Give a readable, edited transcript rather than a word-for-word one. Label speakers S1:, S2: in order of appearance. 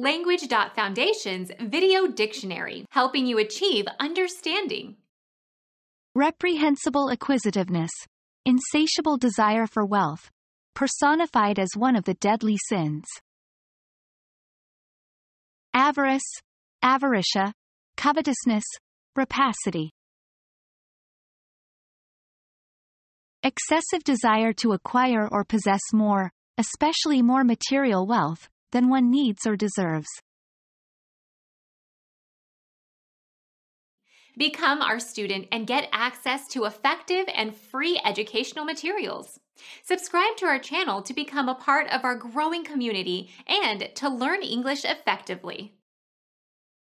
S1: Language.Foundation's Video Dictionary, helping you achieve understanding.
S2: Reprehensible acquisitiveness, insatiable desire for wealth, personified as one of the deadly sins. Avarice, avaritia, covetousness, rapacity. Excessive desire to acquire or possess more, especially more material wealth, than one needs or deserves.
S1: Become our student and get access to effective and free educational materials. Subscribe to our channel to become a part of our growing community and to learn English effectively.